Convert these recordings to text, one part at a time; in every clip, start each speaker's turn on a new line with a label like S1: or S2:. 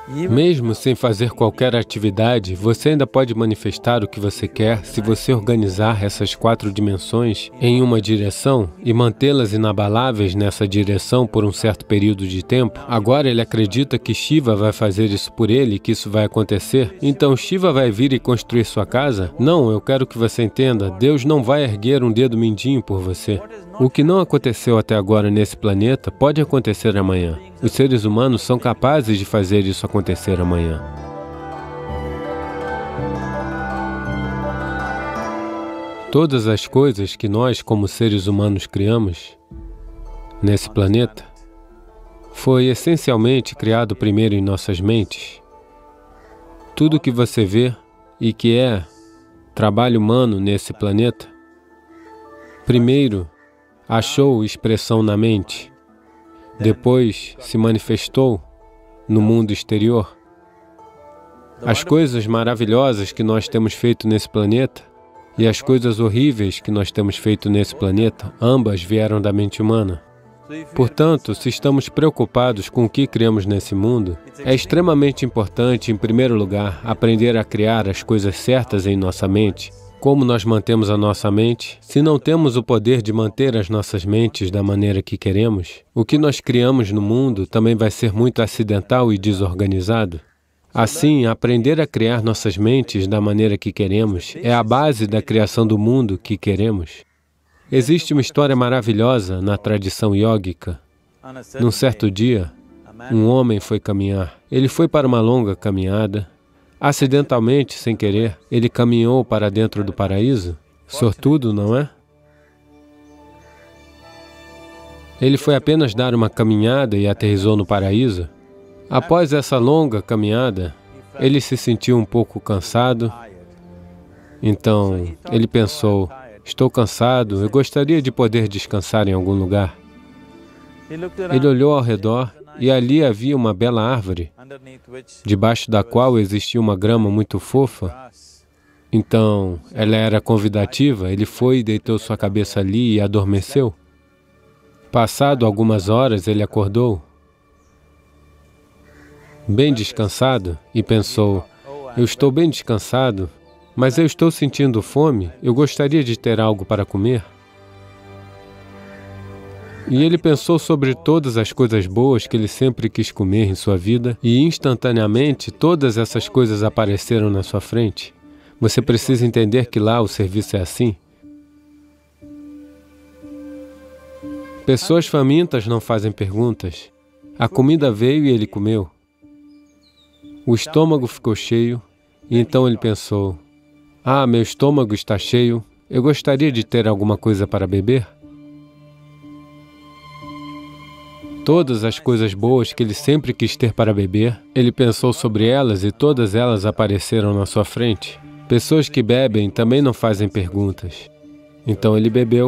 S1: Mesmo sem fazer qualquer atividade, você ainda pode manifestar o que você quer se você organizar essas 4 dimensões em uma direção e mantê-las inabaláveis nessa direção por um certo período de tempo. Agora ele acredita que Shiva vai fazer isso por ele, que isso vai acontecer. Então Shiva vai vir e construir sua casa? Não, eu quero que você entenda, Deus não vai erguer um dedo mindinho por você. O que não aconteceu até agora nesse planeta pode acontecer amanhã. Os seres humanos são capazes de fazer isso acontecer amanhã. Todas as coisas que nós, como seres humanos, criamos nesse planeta, foi essencialmente criado primeiro em nossas mentes. Tudo que você vê e que é trabalho humano nesse planeta, primeiro achou expressão na mente, depois se manifestou no mundo exterior. As coisas maravilhosas que nós temos feito nesse planeta e as coisas horríveis que nós temos feito nesse planeta, ambas vieram da mente humana. Portanto, se estamos preocupados com o que criamos nesse mundo, é extremamente importante, em primeiro lugar, aprender a criar as coisas certas em nossa mente. Como nós mantemos a nossa mente? Se não temos o poder de manter as nossas mentes da maneira que queremos, o que nós criamos no mundo também vai ser muito acidental e desorganizado. Assim, aprender a criar nossas mentes da maneira que queremos é a base da criação do mundo que queremos. Existe uma história maravilhosa na tradição yógica. Num certo dia, um homem foi caminhar. Ele foi para uma longa caminhada. Acidentalmente, sem querer, ele caminhou para dentro do paraíso. Sortudo, não é? Ele foi apenas dar uma caminhada e aterrissou no paraíso. Após essa longa caminhada, ele se sentiu um pouco cansado. Então, ele pensou, estou cansado, eu gostaria de poder descansar em algum lugar. Ele olhou ao redor e ali havia uma bela árvore, debaixo da qual existia uma grama muito fofa. Então, ela era convidativa, ele foi e deitou sua cabeça ali e adormeceu. Passado algumas horas, ele acordou, bem descansado, e pensou, eu estou bem descansado, mas eu estou sentindo fome, eu gostaria de ter algo para comer. E ele pensou sobre todas as coisas boas que ele sempre quis comer em sua vida e instantaneamente todas essas coisas apareceram na sua frente. Você precisa entender que lá o serviço é assim. Pessoas famintas não fazem perguntas. A comida veio e ele comeu. O estômago ficou cheio e então ele pensou, meu estômago está cheio, eu gostaria de ter alguma coisa para beber. Todas as coisas boas que ele sempre quis ter para beber, ele pensou sobre elas e todas elas apareceram na sua frente. Pessoas que bebem também não fazem perguntas. Então ele bebeu.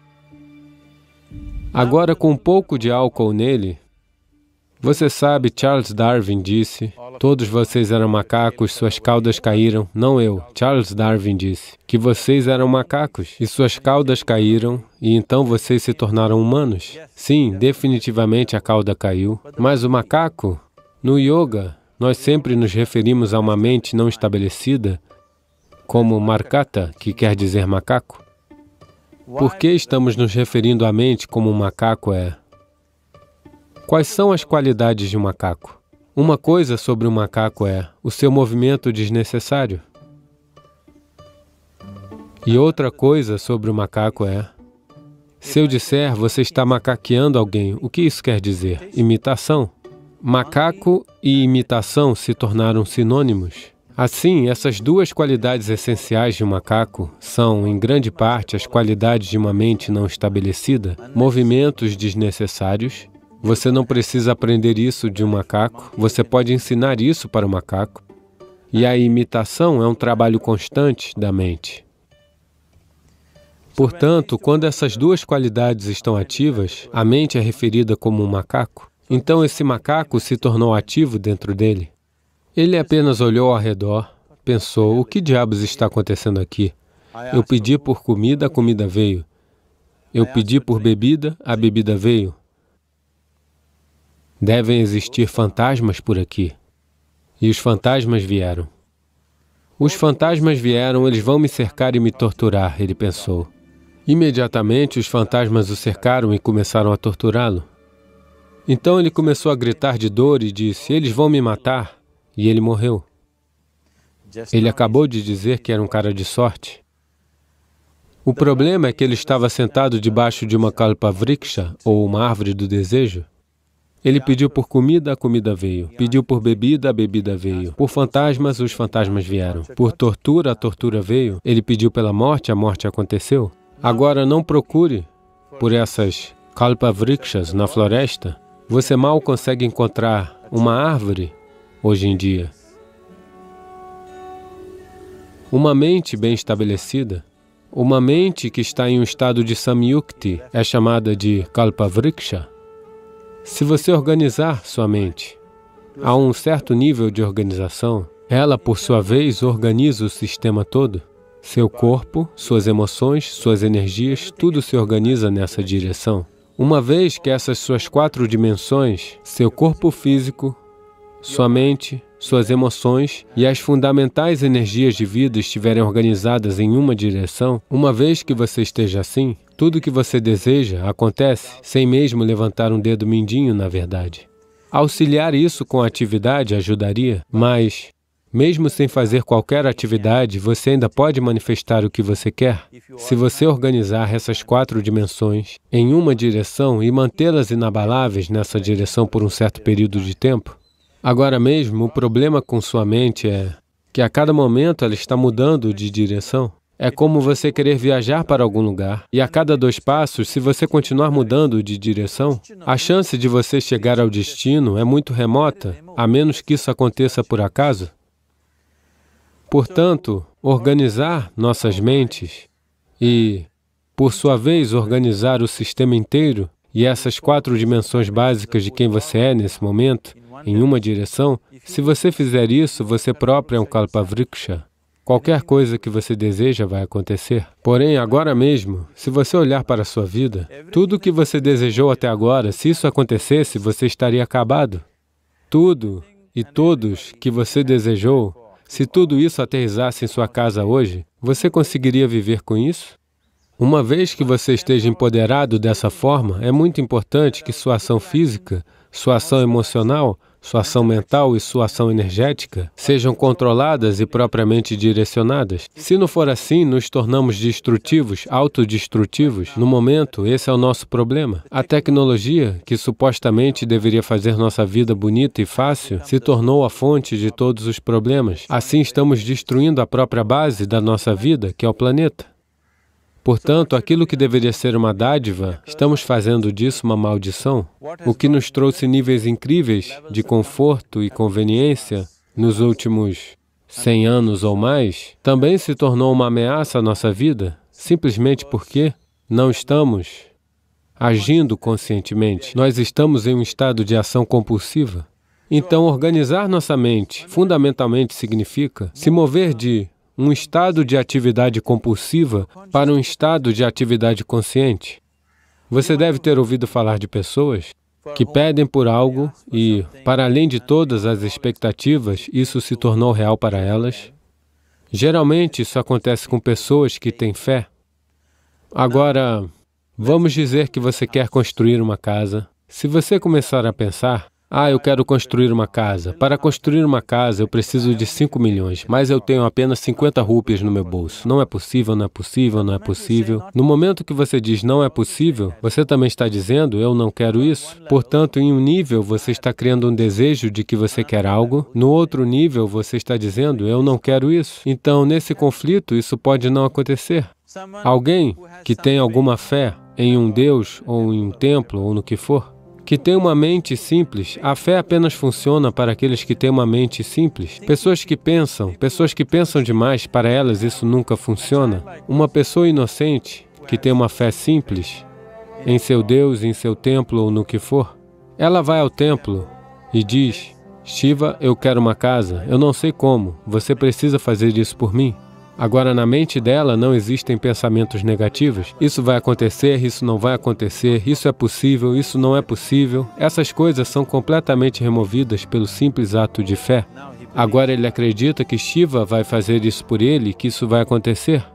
S1: Agora, com um pouco de álcool nele, você sabe, Charles Darwin disse, todos vocês eram macacos, suas caudas caíram. Não eu, Charles Darwin disse, que vocês eram macacos e suas caudas caíram e então vocês se tornaram humanos. Sim, definitivamente a cauda caiu. Mas o macaco, no yoga, nós sempre nos referimos a uma mente não estabelecida como markata, que quer dizer macaco. Por que estamos nos referindo à mente como um macaco é? Quais são as qualidades de um macaco? Uma coisa sobre um macaco é o seu movimento desnecessário. E outra coisa sobre o macaco é, se eu disser você está macaqueando alguém, o que isso quer dizer? Imitação. Macaco e imitação se tornaram sinônimos. Assim, essas duas qualidades essenciais de um macaco são, em grande parte, as qualidades de uma mente não estabelecida, movimentos desnecessários. Você não precisa aprender isso de um macaco, você pode ensinar isso para o macaco. E a imitação é um trabalho constante da mente. Portanto, quando essas duas qualidades estão ativas, a mente é referida como um macaco. Então esse macaco se tornou ativo dentro dele. Ele apenas olhou ao redor, pensou, o que diabos está acontecendo aqui? Eu pedi por comida, a comida veio. Eu pedi por bebida, a bebida veio. Devem existir fantasmas por aqui. E os fantasmas vieram. Os fantasmas vieram, eles vão me cercar e me torturar, ele pensou. Imediatamente, os fantasmas o cercaram e começaram a torturá-lo. Então ele começou a gritar de dor e disse, eles vão me matar. E ele morreu. Ele acabou de dizer que era um cara de sorte. O problema é que ele estava sentado debaixo de uma kalpavriksha, ou uma árvore do desejo. Ele pediu por comida, a comida veio. Pediu por bebida, a bebida veio. Por fantasmas, os fantasmas vieram. Por tortura, a tortura veio. Ele pediu pela morte, a morte aconteceu. Agora não procure por essas kalpavrikshas na floresta. Você mal consegue encontrar uma árvore hoje em dia. Uma mente bem estabelecida, uma mente que está em um estado de samyukti, é chamada de kalpavriksha. Se você organizar sua mente a um certo nível de organização, ela, por sua vez, organiza o sistema todo. Seu corpo, suas emoções, suas energias, tudo se organiza nessa direção. Uma vez que essas suas 4 dimensões, seu corpo físico, sua mente, suas emoções e as fundamentais energias de vida estiverem organizadas em uma direção, uma vez que você esteja assim, tudo que você deseja acontece sem mesmo levantar um dedo mindinho, na verdade. Auxiliar isso com a atividade ajudaria, mas, mesmo sem fazer qualquer atividade, você ainda pode manifestar o que você quer. Se você organizar essas 4 dimensões em uma direção e mantê-las inabaláveis nessa direção por um certo período de tempo, agora mesmo, o problema com sua mente é que a cada momento ela está mudando de direção. É como você querer viajar para algum lugar, e a cada 2 passos, se você continuar mudando de direção, a chance de você chegar ao destino é muito remota, a menos que isso aconteça por acaso. Portanto, organizar nossas mentes e, por sua vez, organizar o sistema inteiro e essas 4 dimensões básicas de quem você é nesse momento, em uma direção, se você fizer isso, você próprio é um kalpavriksha. Qualquer coisa que você deseja vai acontecer. Porém, agora mesmo, se você olhar para a sua vida, tudo o que você desejou até agora, se isso acontecesse, você estaria acabado. Tudo e todos que você desejou, se tudo isso aterrissasse em sua casa hoje, você conseguiria viver com isso? Uma vez que você esteja empoderado dessa forma, é muito importante que sua ação física, sua ação emocional, sua ação mental e sua ação energética sejam controladas e propriamente direcionadas. Se não for assim, nos tornamos destrutivos, autodestrutivos. No momento, esse é o nosso problema. A tecnologia, que supostamente deveria fazer nossa vida bonita e fácil, se tornou a fonte de todos os problemas. Assim, estamos destruindo a própria base da nossa vida, que é o planeta. Portanto, aquilo que deveria ser uma dádiva, estamos fazendo disso uma maldição. O que nos trouxe níveis incríveis de conforto e conveniência nos últimos 100 anos ou mais, também se tornou uma ameaça à nossa vida, simplesmente porque não estamos agindo conscientemente. Nós estamos em um estado de ação compulsiva. Então, organizar nossa mente, fundamentalmente, significa se mover de um estado de atividade compulsiva para um estado de atividade consciente. Você deve ter ouvido falar de pessoas que pedem por algo e, para além de todas as expectativas, isso se tornou real para elas. Geralmente, isso acontece com pessoas que têm fé. Agora, vamos dizer que você quer construir uma casa. Se você começar a pensar, eu quero construir uma casa. Para construir uma casa, eu preciso de 5 milhões, mas eu tenho apenas 50 rúpias no meu bolso. Não é possível, não é possível, não é possível. No momento que você diz não é possível, você também está dizendo eu não quero isso. Portanto, em um nível, você está criando um desejo de que você quer algo. No outro nível, você está dizendo eu não quero isso. Então, nesse conflito, isso pode não acontecer. Alguém que tem alguma fé em um Deus, ou em um templo, ou no que for, que tem uma mente simples, a fé apenas funciona para aqueles que têm uma mente simples. Pessoas que pensam demais, para elas isso nunca funciona. Uma pessoa inocente, que tem uma fé simples, em seu Deus, em seu templo ou no que for, ela vai ao templo e diz, Shiva, eu quero uma casa, eu não sei como, você precisa fazer isso por mim. Agora, na mente dela não existem pensamentos negativos. Isso vai acontecer, isso não vai acontecer, isso é possível, isso não é possível. Essas coisas são completamente removidas pelo simples ato de fé. Agora ele acredita que Shiva vai fazer isso por ele e que isso vai acontecer.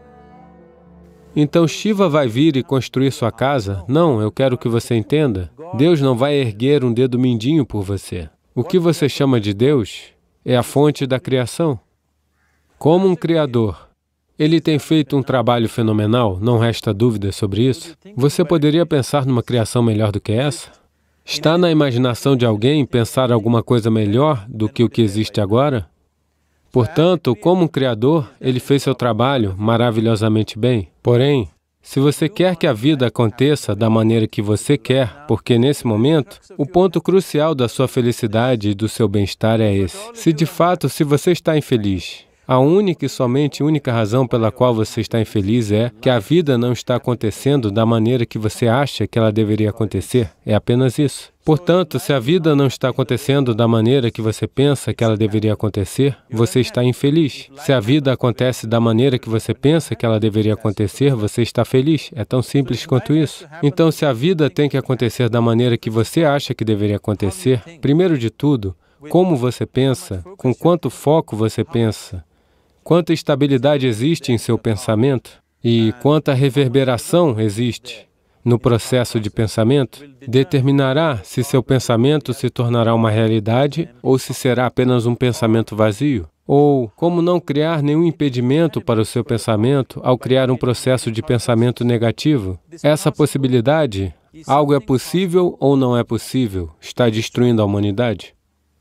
S1: Então Shiva vai vir e construir sua casa? Não, eu quero que você entenda. Deus não vai erguer um dedo mindinho por você. O que você chama de Deus é a fonte da criação. Como um criador, ele tem feito um trabalho fenomenal, não resta dúvida sobre isso. Você poderia pensar numa criação melhor do que essa? Está na imaginação de alguém pensar alguma coisa melhor do que o que existe agora? Portanto, como um criador, ele fez seu trabalho maravilhosamente bem. Porém, se você quer que a vida aconteça da maneira que você quer, porque nesse momento, o ponto crucial da sua felicidade e do seu bem-estar é esse. Se você está infeliz, a única e somente única razão pela qual você está infeliz é que a vida não está acontecendo da maneira que você acha que ela deveria acontecer. É apenas isso. Portanto, se a vida não está acontecendo da maneira que você pensa que ela deveria acontecer, você está infeliz. Se a vida acontece da maneira que você pensa que ela deveria acontecer, você está feliz. É tão simples quanto isso. Então, se a vida tem que acontecer da maneira que você acha que deveria acontecer, primeiro de tudo, como você pensa, com quanto foco você pensa, quanta estabilidade existe em seu pensamento e quanta reverberação existe no processo de pensamento, determinará se seu pensamento se tornará uma realidade ou se será apenas um pensamento vazio. Ou como não criar nenhum impedimento para o seu pensamento ao criar um processo de pensamento negativo. Essa possibilidade, algo é possível ou não é possível, está destruindo a humanidade.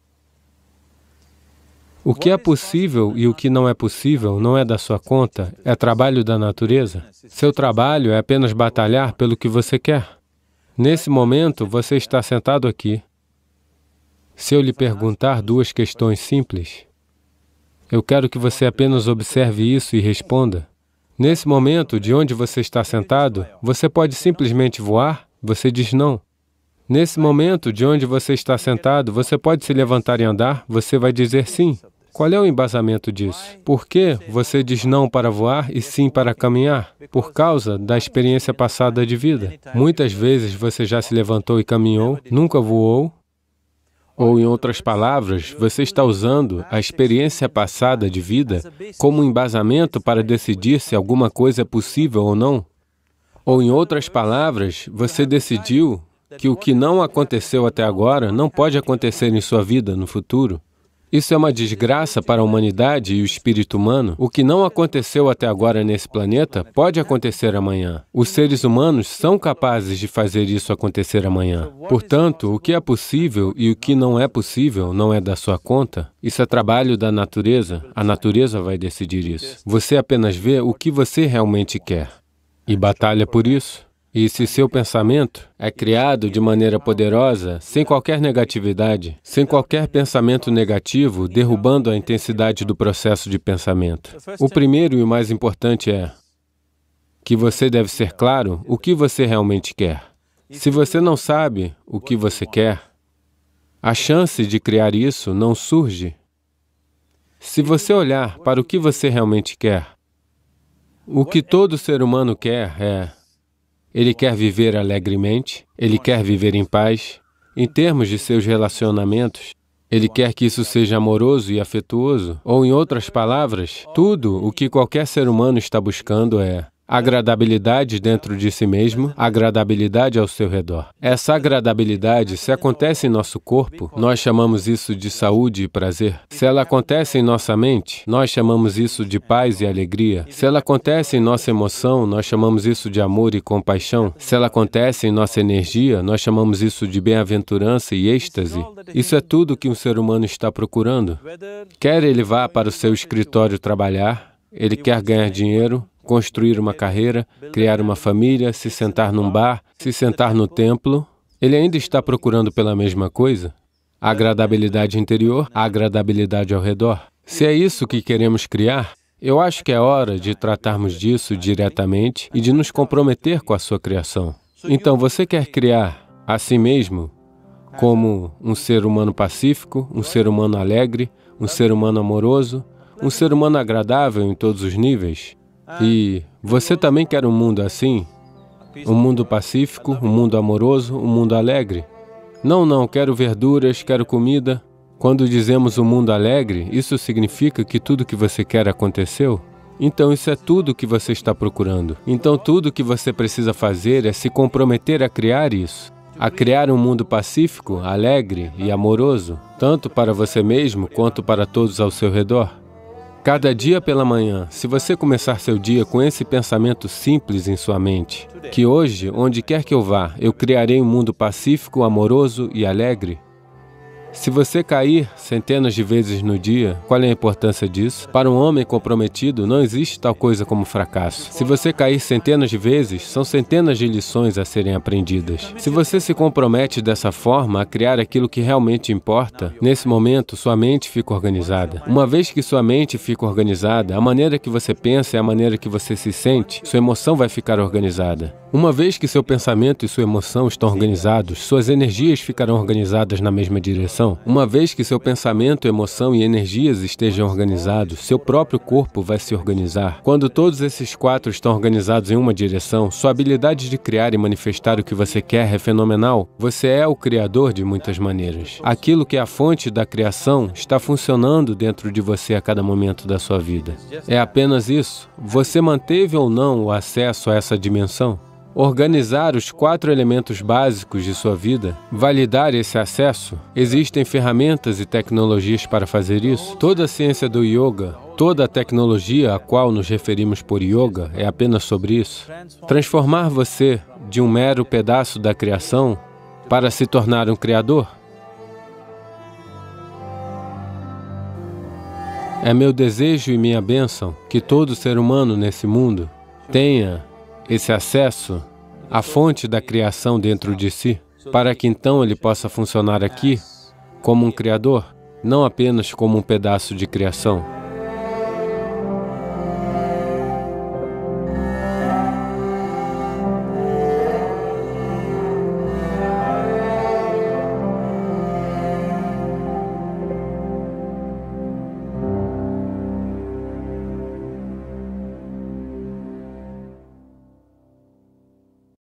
S1: O que é possível e o que não é possível não é da sua conta, é trabalho da natureza. Seu trabalho é apenas batalhar pelo que você quer. Nesse momento, você está sentado aqui. Se eu lhe perguntar duas questões simples, eu quero que você apenas observe isso e responda. Nesse momento, de onde você está sentado, você pode simplesmente voar? Você diz não. Nesse momento, de onde você está sentado, você pode se levantar e andar? Você vai dizer sim. Qual é o embasamento disso? Por que você diz não para voar e sim para caminhar? Por causa da experiência passada de vida. Muitas vezes você já se levantou e caminhou, nunca voou. Ou, em outras palavras, você está usando a experiência passada de vida como embasamento para decidir se alguma coisa é possível ou não. Ou, em outras palavras, você decidiu que o que não aconteceu até agora não pode acontecer em sua vida no futuro. Isso é uma desgraça para a humanidade e o espírito humano. O que não aconteceu até agora nesse planeta pode acontecer amanhã. Os seres humanos são capazes de fazer isso acontecer amanhã. Portanto, o que é possível e o que não é possível não é da sua conta. Isso é trabalho da natureza. A natureza vai decidir isso. Você apenas vê o que você realmente quer e batalha por isso. E se seu pensamento é criado de maneira poderosa, sem qualquer negatividade, sem qualquer pensamento negativo, derrubando a intensidade do processo de pensamento. O primeiro e o mais importante é que você deve ser claro o que você realmente quer. Se você não sabe o que você quer, a chance de criar isso não surge. Se você olhar para o que você realmente quer, o que todo ser humano quer é: ele quer viver alegremente, ele quer viver em paz. Em termos de seus relacionamentos, ele quer que isso seja amoroso e afetuoso. Ou, em outras palavras, tudo o que qualquer ser humano está buscando é agradabilidade dentro de si mesmo, agradabilidade ao seu redor. Essa agradabilidade, se acontece em nosso corpo, nós chamamos isso de saúde e prazer. Se ela acontece em nossa mente, nós chamamos isso de paz e alegria. Se ela acontece em nossa emoção, nós chamamos isso de amor e compaixão. Se ela acontece em nossa energia, nós chamamos isso de bem-aventurança e êxtase. Isso é tudo que um ser humano está procurando. Quer ele vá para o seu escritório trabalhar, ele quer ganhar dinheiro, construir uma carreira, criar uma família, se sentar num bar, se sentar no templo, ele ainda está procurando pela mesma coisa? A agradabilidade interior, a agradabilidade ao redor. Se é isso que queremos criar, eu acho que é hora de tratarmos disso diretamente e de nos comprometer com a sua criação. Então, você quer criar a si mesmo como um ser humano pacífico, um ser humano alegre, um ser humano amoroso, um ser humano agradável em todos os níveis? E você também quer um mundo assim? Um mundo pacífico, um mundo amoroso, um mundo alegre? Não, quero verduras, quero comida. Quando dizemos um mundo alegre, isso significa que tudo que você quer aconteceu? Então isso é tudo o que você está procurando. Então tudo o que você precisa fazer é se comprometer a criar isso. A criar um mundo pacífico, alegre e amoroso, tanto para você mesmo quanto para todos ao seu redor. Cada dia pela manhã, se você começar seu dia com esse pensamento simples em sua mente, que hoje, onde quer que eu vá, eu criarei um mundo pacífico, amoroso e alegre. Se você cair centenas de vezes no dia, qual é a importância disso? Para um homem comprometido, não existe tal coisa como fracasso. Se você cair centenas de vezes, são centenas de lições a serem aprendidas. Se você se compromete dessa forma a criar aquilo que realmente importa, nesse momento sua mente fica organizada. Uma vez que sua mente fica organizada, a maneira que você pensa é a maneira que você se sente, sua emoção vai ficar organizada. Uma vez que seu pensamento e sua emoção estão organizados, suas energias ficarão organizadas na mesma direção. Uma vez que seu pensamento, emoção e energias estejam organizados, seu próprio corpo vai se organizar. Quando todos esses quatro estão organizados em uma direção, sua habilidade de criar e manifestar o que você quer é fenomenal. Você é o criador de muitas maneiras. Aquilo que é a fonte da criação está funcionando dentro de você a cada momento da sua vida. É apenas isso. Você manteve ou não o acesso a essa dimensão? Organizar os 4 elementos básicos de sua vida, validar esse acesso, existem ferramentas e tecnologias para fazer isso. Toda a ciência do yoga, toda a tecnologia a qual nos referimos por yoga é apenas sobre isso. Transformar você de um mero pedaço da criação para se tornar um criador. É meu desejo e minha bênção que todo ser humano nesse mundo tenha esse acesso à fonte da criação dentro de si, para que então ele possa funcionar aqui como um criador, não apenas como um pedaço de criação.